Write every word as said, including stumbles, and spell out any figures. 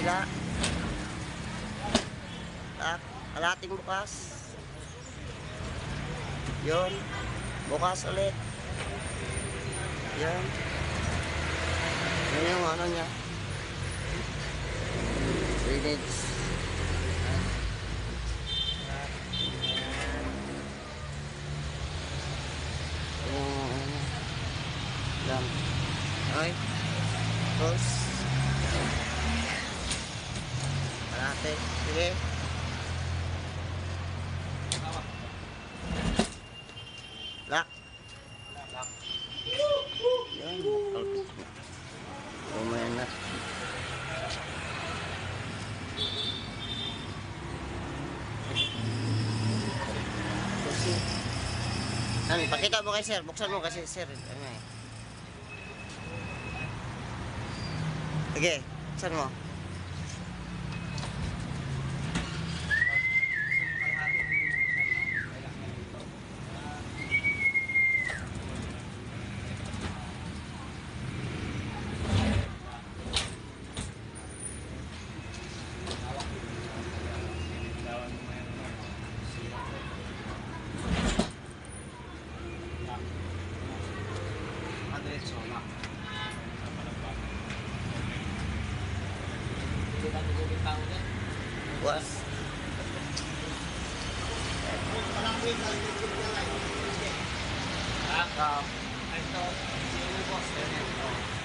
kabila. Tak, kalating bukas. Yun. Bukas ulit. Yan. Yan yung ano niya. Drainage. Yung ano. Yan. Okay. Tapos. Kalate. Sige. Lock. Lock. Yan. Lumayan na. Kasi. Ano, pakita mo kay sir. Buksan mo kasi sir. Ano eh. Sige. Buksan mo. Diretso na. Was. Ah, ito. Sino po?